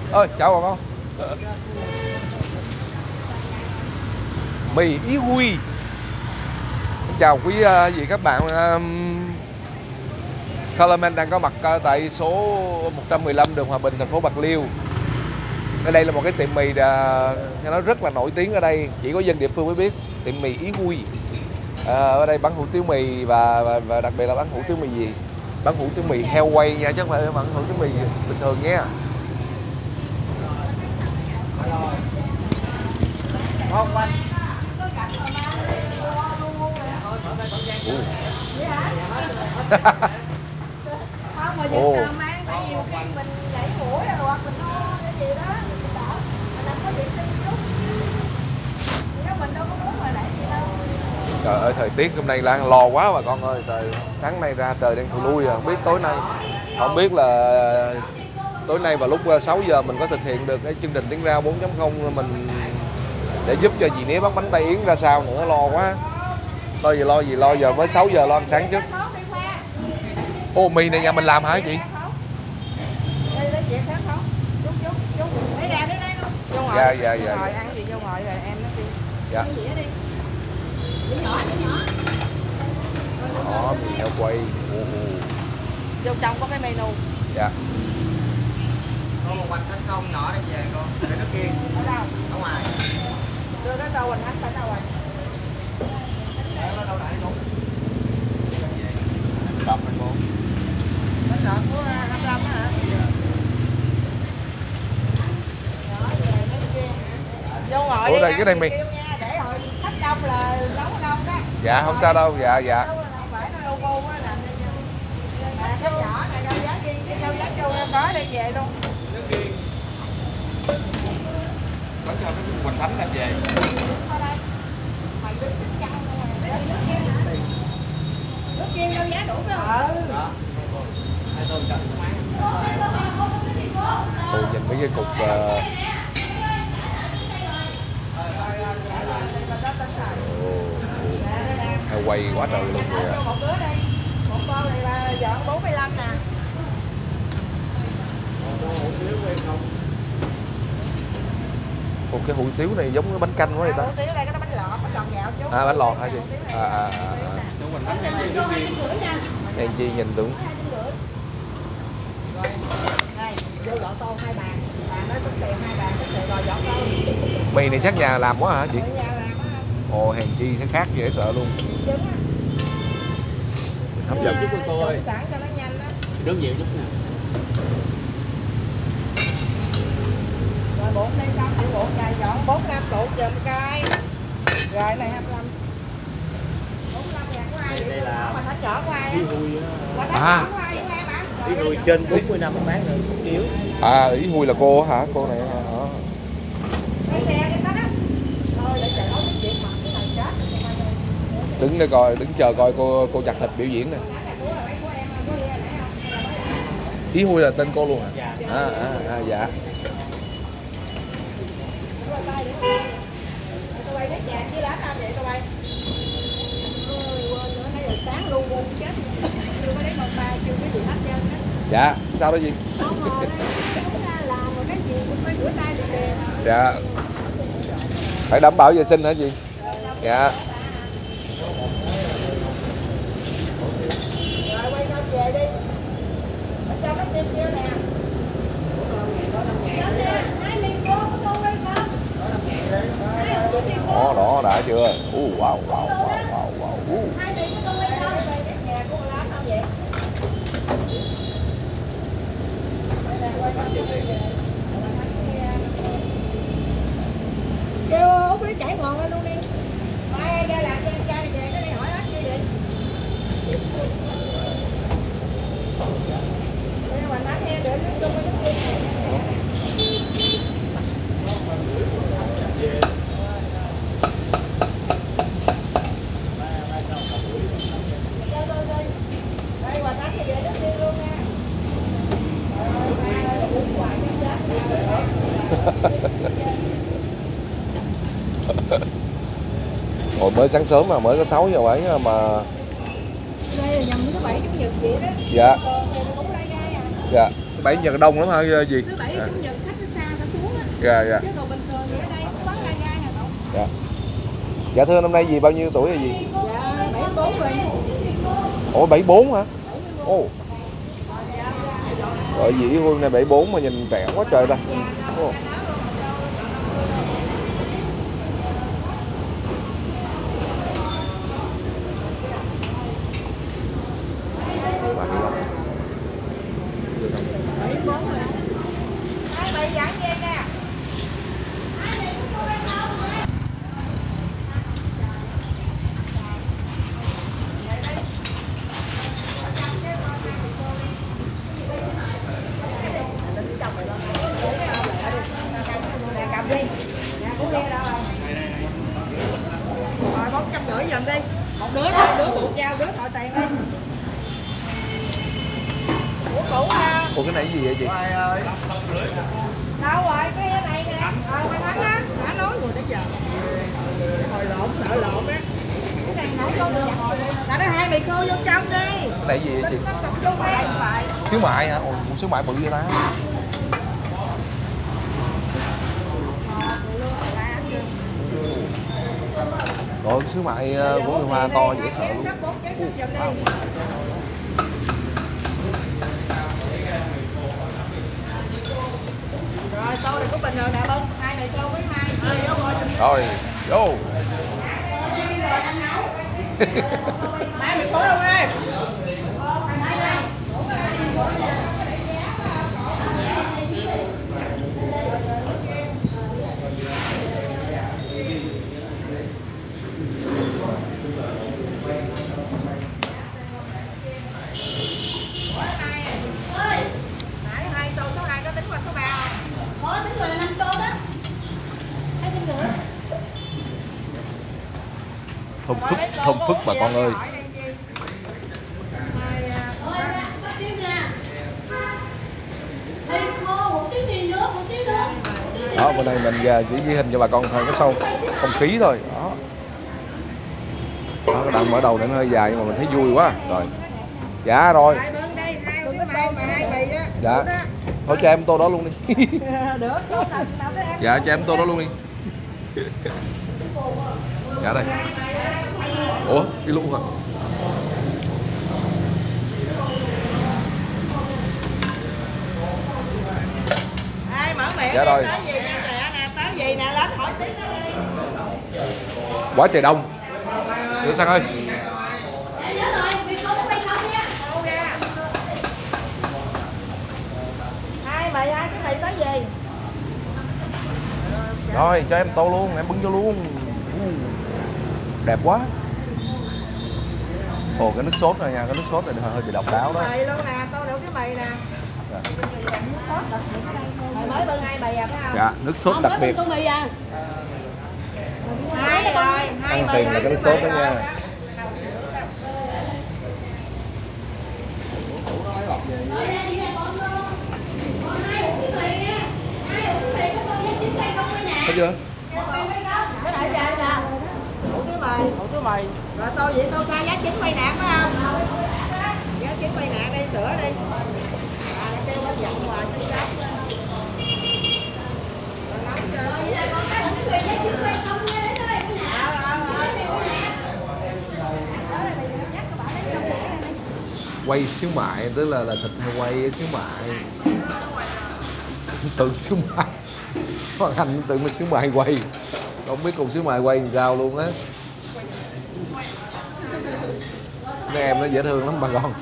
Ơi chào bà con. Mì Ý Huy. Chào quý vị các bạn. Colorman đang có mặt tại số 115 đường Hòa Bình, thành phố Bạc Liêu. Ở đây là một cái tiệm mì nó rất là nổi tiếng ở đây, chỉ có dân địa phương mới biết, tiệm mì Ý Huy. Ở đây bán hủ tiếu mì và đặc biệt là bán hủ tiếu mì gì? Bán hủ tiếu mì heo quay nha, chứ không phải bán hủ tiếu mì bình thường nha. Không anh. Ồ. Mang tại vì khi mình nhảy mũi rồi hoặc mình ho cái gì đó mình đỡ, mình làm có điện sinh chút. Nếu mình đâu có muốn mà đẩy gì đâu. Trời ơi, thời tiết hôm nay là lo quá bà con ơi. Trời, sáng nay ra trời đang thù lui à. Không biết là tối nay vào lúc 6 giờ mình có thực hiện được cái chương trình tiếng rao 4.0 mình để giúp cho dì Né bán bánh tay Yến ra sao nữa, lo quá. Lo gì lo giờ mới 6 giờ lo ăn sáng trước. Ô, mì này nhà mình làm hả chị? Dạ. Ngồi ăn gì vô ngồi rồi em nó kêu. Dạ. Đó, mì heo quay. Vô trong có cái menu. Dạ. Có một bánh thành công nhỏ để về con. Để nó kia. Ở đâu? Ở ngoài. Đưa cái đâu mình ăn đâu rồi? Ở đâu lại luôn. Đập anh muốn. Bánh lọt của 25 hả? Vô ngồi Ủa đây cái này mì. Để hồi khách đông là nấu đông đó. Dạ không sao đâu, dạ. Phải nó logo á làm cái nhỏ này rau giá riêng với rau giá châu có đi về luôn. Bánh cho cái Quỳnh Thánh là về. Nước riêng rau giá đủ phải không? Đó. Hai tô chậm máng. Ồ, nhìn mấy cái cục heo quay quá trời luôn kìa. Một đứa đây. Một tô này là dọn 45 nè. Ồ, cái hủ tiếu này giống cái bánh canh quá vậy ta. Hủ tiếu đây cái bánh lọt gạo chút. À, bánh lọt hả chị? Quỳnh Thánh em đi nước riêng. Em chi nhìn tưởng. Rồi, đây, vô dọn tô 2 bàn. Bàn đó tính tiền 2 bàn, tính tiền rồi dọn tô. Mì này chắc nhà làm quá hả chị? Ở nhà làm á. Ồ, hèn chi nó khác dễ sợ luôn. Trứng á. Hấp dẫn. Chút của cô ơi. Sẵn cho nó nhanh á. Đơn nhiều chút nè. Rồi 4 đây xong, chịu 4 ngày dọn 45 củ giùm coi. Rồi này 25. 45 ngàn của ai vậy? Đây là Mà thả chở của ai á? Ý Huy Mà á. thả chở của ai vậy em ạ? Ý Huy trên 40 năm bán rồi, chiếu. À, Ý Huy là cô hả? Cô này hả? Cái xe cái đó đó. Thôi để chạy nói cái chuyện mà cái này chết. Đứng đây coi, đứng chờ coi cô chặt thịt biểu diễn nè. Ý Huy là tên cô luôn hả? Dạ. Dạ. Tôi bay biết nhà chứ lá sao vậy tôi bay. Quên nữa nãy giờ sáng luôn chết. Chưa có lấy một ba chưa có gì hết trơn á. Dạ, sao đó gì? Không rồi, chúng ta làm một cái gì cũng phải rửa tay được liền. Dạ. Phải đảm bảo vệ sinh hả chị? Dạ. Rồi quay nhau về đi. Bắt cho nó tim kia nè. Đó đã chưa? Wow. Kêu Út biết chảy ngọn lên luôn đi. Mai ra làm cho em trai đi về cái này hỏi hết chưa vậy? Đây là Hoành Thánh để nước chung với nước riêng này. Đây Hoành Thánh về nước riêng luôn nha. Hồi mới sáng sớm mà mới có 6 giờ 7 mà. Đây là nhầm thứ 7 chủ nhật vậy đó. Dạ. Còn thì cũng lai gai à. Dạ. 7 giờ đông lắm hả gì? Thứ 7 chủ nhật khách nó xa Dạ dạ. Chứ còn bình thường thì ở đây cũng bán gai gai hả cậu? Dạ. Dạ thưa năm nay gì bao nhiêu tuổi là gì? Dạ 74 rồi. Ủa 74 hả? Ồ. Rồi dĩ Hương này 74 mà nhìn trẻ quá trời ta. Ồ. Hai mày dặn về nè. Cầm đi. Nè, cũng nghe đâu rồi. Rồi 450 giùm đi. Một đứa thôi, đứa buộc giao, đứa thợ tiền đi. Ủa cũ ha. Ủa cái này gì vậy chị? Ai ơi. Đâu rồi, cái này nè. Mày Thắng á, đã nói rồi đến giờ. Hồi lộn, sợ lộn á. Cái này nãy vô được rồi. Đã nói hai mì khô vô trong đi. Cái này gì vậy chị? Nó tập trung đi. Xíu mại hả? Ồ, xíu mại bự vậy ta. Rồi xíu mại của người Hoa to dễ sợ luôn. Rồi tô này của mình rồi nè Bưng, hai mì khô với hai. Rồi, vô. Hai mì khô đâu đây? Nãy hai tô số 2 có tính qua số 3 không? Có tính rồi là 5 tô đó. 250. Thơm phức bà con ơi. Rồi, bắt tiếp nha. Mì khô, một tí mì nước, một tí nước. Đó, bữa nay mình chỉ ghi hình cho bà con thôi cái sâu không khí thôi. Đó. Đó, cái đoạn mở đầu nó hơi dài nhưng mà mình thấy vui quá. Rồi. Dạ rồi. Hai Bưng đi, hai cái mai mà hai mì á. Dạ. Thôi cho em tô đó luôn đi. Được, tô nào tới em. Dạ cho em tô đó luôn đi. Dạ đây. Ủa, đi luôn hả? Ai mở miệng Dạ đi, rồi. tới gì nha trẻ nè, tới gì nè, lên hỏi tiếng nó đi. Quá trời đông. Đưa sang ơi. Dạ nhớ rồi, mì khô có bay không nha. Đâu ra. Hai cái mì tới gì? Rồi cho em tô luôn, em bưng vô luôn. Đẹp quá. Ồ cái nước sốt này nha, cái nước sốt này hơi bị độc đáo đó. Mì luôn nè, tô được cái mì nè. Dạ. Mày mới bưng hai mì à phải không? Dạ, nước sốt đặc biệt. Tô mì à. Hai rồi, hai Ăn mì. tiền là cái nước sốt đó nha. Rồi nè, chị này còn 2 hũ cái mì nha. 2 hũ cái mì có tô với 9 cây không đây nè. Thấy chưa? Một mì bay không? Cái này vậy nè. Hủ cái mì. Rồi tô vậy tô sai giá 9 quay nạc phải không? Giá 9 quay nạc đi, sữa đi. À, kêu nó giận hoài chứ chết. Rồi vậy là còn cái hũ cái mì với 9 cây không nha đến đây. Quay xíu mại tức là thịt heo quay xíu mại. Tự xíu mại. Hoàng Anh tự mình xíu mại quay. Không biết cùng xíu mại quay làm sao luôn á. Mấy em nó dễ thương lắm bà con.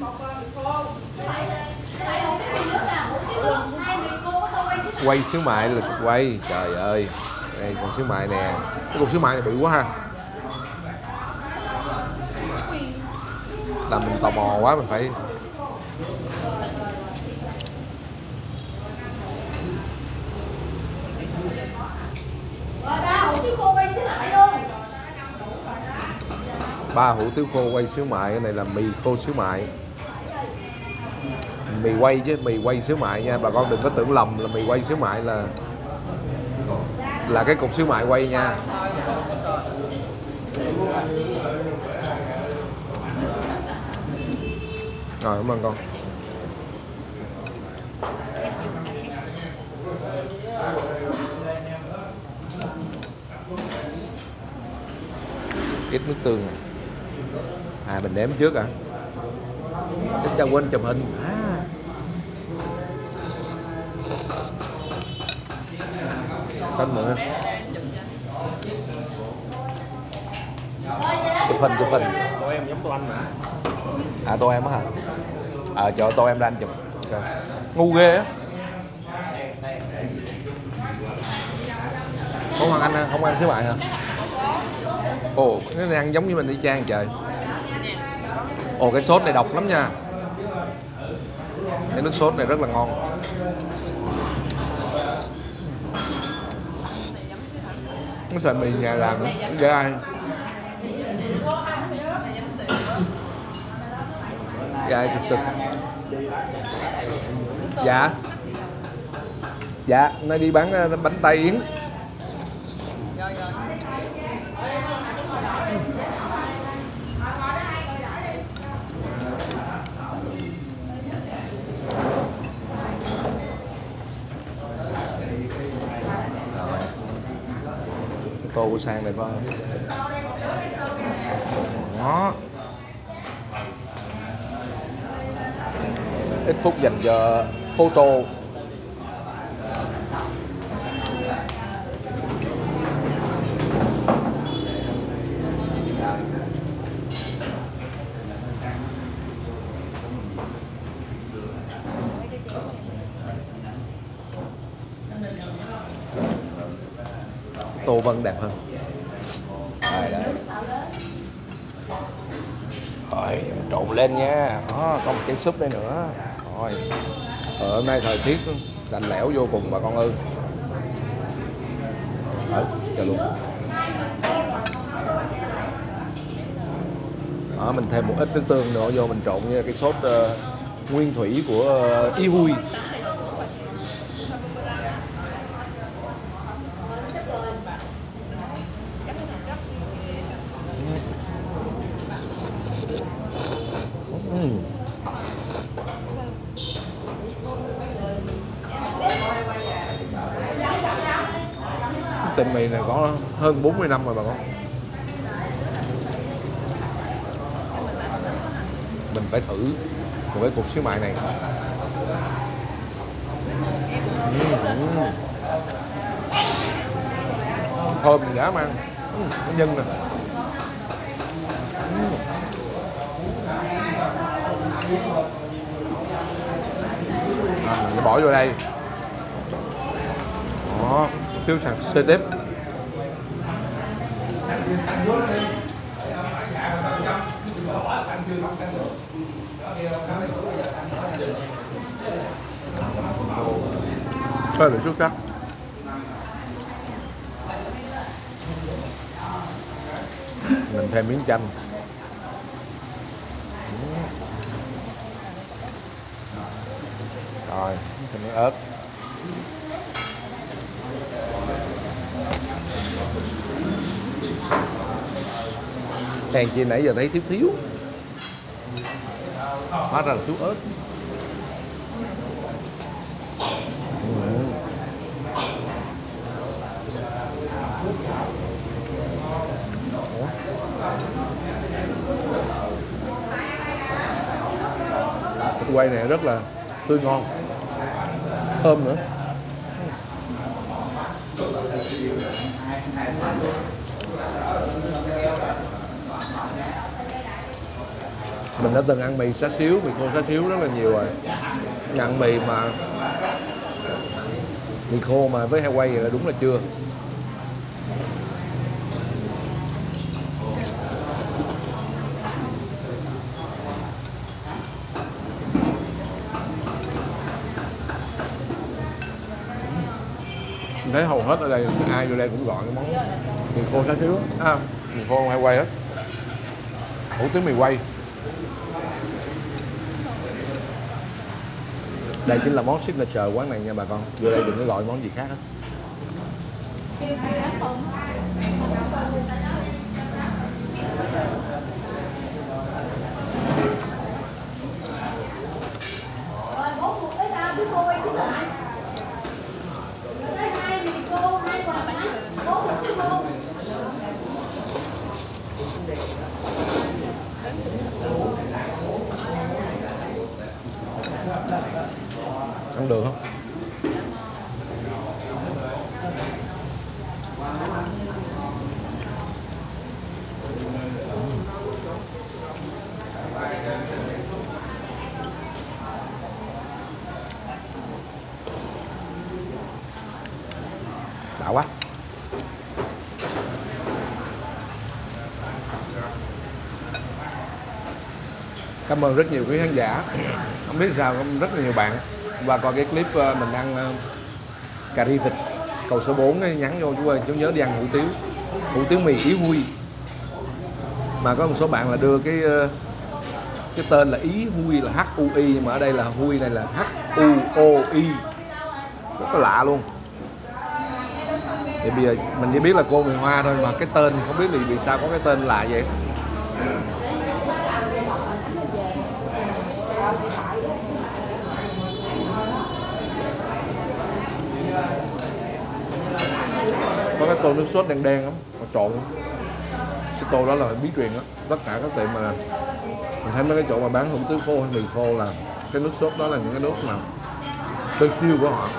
Quay xíu mại là quay. Trời ơi. Đây còn xíu mại nè. Cái cục xíu mại này bự quá ha. Làm mình tò mò quá mình phải. Rồi 3 hũ tiếu khô quay xíu lại luôn. 3 hũ tiếu khô quay xíu mại. Cái này là mì khô xíu mại. Mì quay chứ mì quay xíu mại nha. Bà con đừng có tưởng lầm là mì quay xíu mại là cái cục xíu mại quay nha. Rồi cảm ơn con. Ít nước tương. Mình nếm trước à. Để cho quên chụp hình. Xanh nữa. Chụp hình. Tụi em giống tụi anh mà. Tô em á hả? Cho tô em ra anh chụp. Okay. Ngu ghê á. Không Hoàng Anh không ăn xíu mại hả? Ồ, cái này ăn giống như mình đi chang trời. Ồ, cái sốt này độc lắm nha. Cái nước sốt này rất là ngon. Cái sợi mì nhà làm gai. Gai sực. Dạ, nó đi bán bánh tay Yến. Tô của sang này phải không? Đó. Ít phút dành cho photo. Tô Vân đẹp hơn. Đây. Rồi, trộn lên nha. Đó, có một chén súp đây nữa. Rồi. Hôm nay thời tiết lạnh lẽo vô cùng bà con ơi. Chờ luôn. Đó, mình thêm một ít nước tương nữa vô mình trộn với cái sốt nguyên thủy của Ý Hui. Tiệm mì này có hơn 40 năm rồi bà con. Mình phải thử một cái cục xíu mại này. Thơm dã man. Nó nhân nè. Mình bỏ vô đây. Đó, phiếu sạc xê đếp. Hơi bị chút chắc. Mình thêm miếng chanh. Rồi, thêm miếng ớt. Hèn chi nãy giờ thấy thiếu. Hóa ra là thiếu ớt. Cái quay này rất là tươi ngon, thơm nữa. Mình đã từng ăn mì xá xíu, mì khô xá xíu rất là nhiều rồi. Nhận mì mà mì khô mà với heo quay vậy là đúng là chưa. Mình thấy hầu hết ở đây ai vô đây cũng gọi cái món mì khô xá xíu, mì khô heo quay hết. Hủ tiếu mì quay. Đây chính là món signature quán này nha bà con. Vô đây đừng có gọi món gì khác hết. Rồi 4 cái biết cô quay xíu lại. Ăn được không? Đã quá. Cảm ơn rất nhiều quý khán giả. Không biết sao rất là nhiều bạn và coi cái clip mình ăn cà ri vịt cầu số 4 ấy, nhắn vô chú ơi chú nhớ đi ăn hủ tiếu mì Ý Huy. Mà có một số bạn là đưa cái tên là Ý Huy là HUI, nhưng mà ở đây là Huy này là HUOI, rất là lạ luôn. Thì bây giờ mình chỉ biết là cô người Hoa thôi, mà cái tên không biết vì sao có cái tên lạ vậy. Có cái tô nước sốt đen đen lắm, mà trộn cái tô đó là bí truyền đó. Tất cả các tiệm mà mình thấy mấy cái chỗ mà bán hủ tiếu khô hay mì khô là cái nước sốt đó là những cái nước mà tên tiêu của họ.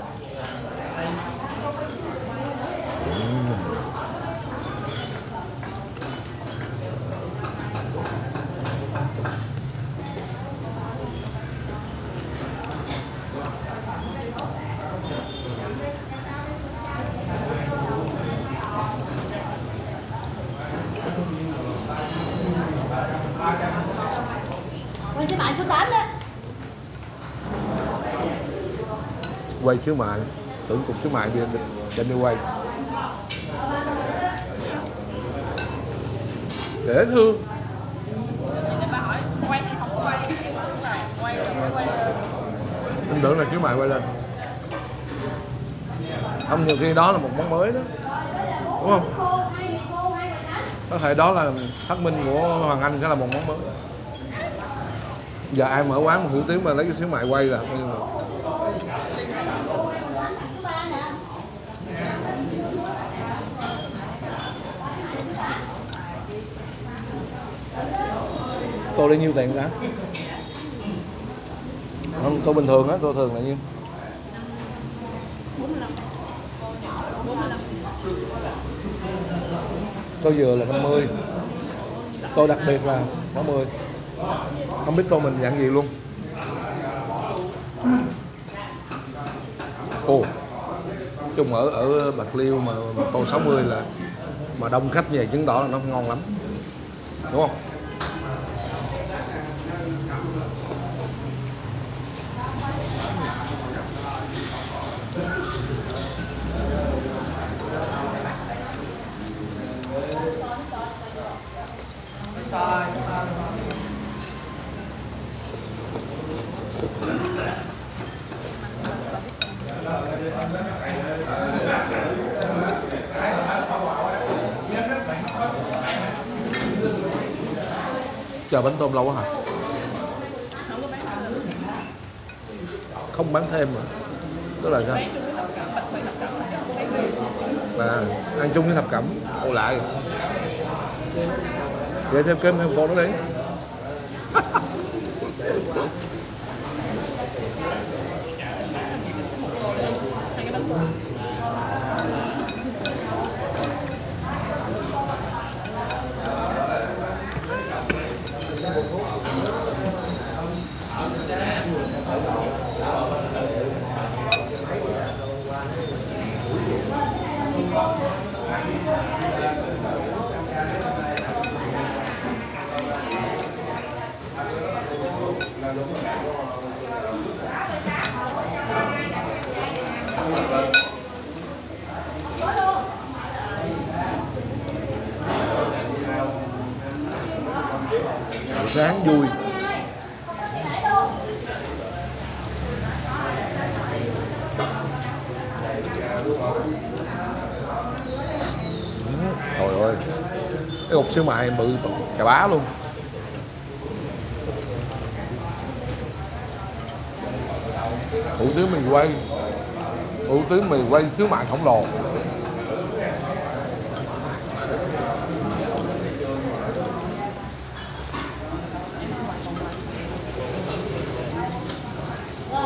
Quay xe bạn số 8 đó. Quay xíu mại, tưởng cục xíu mại đem đi quay. Dễ thương. Anh tưởng là xíu mại quay lên. Không, nhiều khi đó là một món mới đó, đúng không? Có thể đó là phát minh của Hoàng Anh sẽ là một món mới. Giờ ai mở quán một hủ tiếu mà lấy cái xíu mại quay là tô lấy nhiêu tiền ra? Không, tô bình thường á, tô thường là nhiêu? 45. Tô dừa là 50, tô đặc biệt là 60. Không biết tô mình dạng gì luôn. Ồ, chung ở Bạc Liêu mà tô 60 là mà đông khách về chứng tỏ là nó ngon lắm, đúng không? Chờ bánh tôm lâu quá hả? Không bán thêm mà. Tức là sao? À, ăn chung với thập cẩm. Ồ lại. Vậy thêm cơm thêm con nữa đi. Sáng vui. Trời ơi, cái hột xíu mại bự chà bá luôn. Hủ tiếu mì quay, hủ tiếu mì quay xíu mại khổng lồ.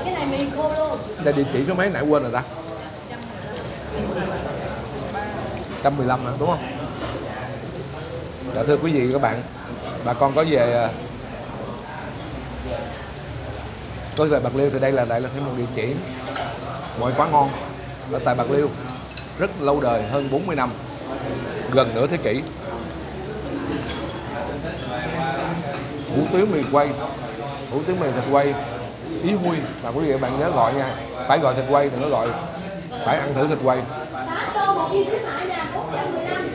cái này mì khô luôn. Đây địa chỉ số mấy nãy quên rồi ta. 115 hả, đúng không? Dạ, thưa quý vị các bạn, bà con có về Bạc Liêu thì đây là thêm một địa chỉ mọi quán ngon ở tại Bạc Liêu, rất lâu đời, hơn 40 năm, gần nửa thế kỷ. Hủ tiếu mì quay, hủ tiếu mì thịt quay Ý Huy, mà quý vị các bạn nhớ gọi nha, phải gọi thịt quay, đừng có gọi, phải ăn thử thịt quay. 8 đô một viên xíu mại nè, 415.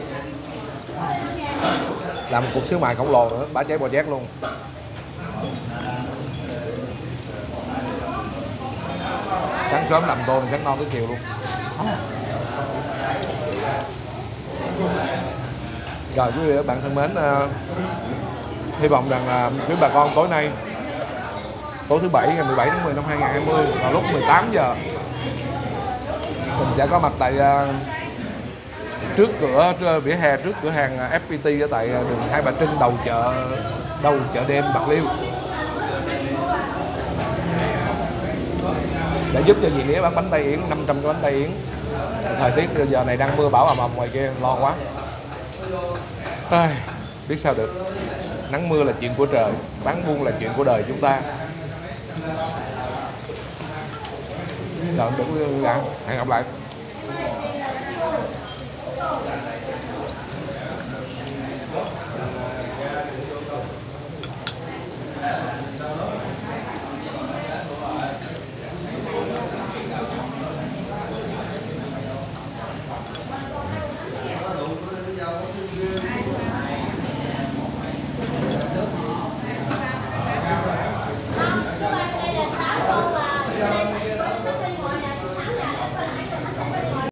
Làm một cục xíu mại khổng lồ nữa, bả cháy bò chét luôn. Sáng sớm làm tô thì sáng ngon tới chiều luôn. Rồi quý vị các bạn thân mến, hy vọng rằng quý bà con tối nay, tối thứ Bảy ngày 17 tháng 10 năm 2020 vào lúc 18 giờ mình sẽ có mặt tại trước cửa vỉa hè trước cửa hàng FPT ở tại đường Hai Bà Trưng, đầu chợ đêm Bạc Liêu, để giúp cho dì Nghĩa bán bánh tay yến, 500 cái bánh tay yến. Thời tiết giờ này đang mưa bão ầm ầm ngoài kia, lo quá. Ai, biết sao được, nắng mưa là chuyện của trời, bán buôn là chuyện của đời chúng ta. Rồi đúng rồi, hẹn gặp lại.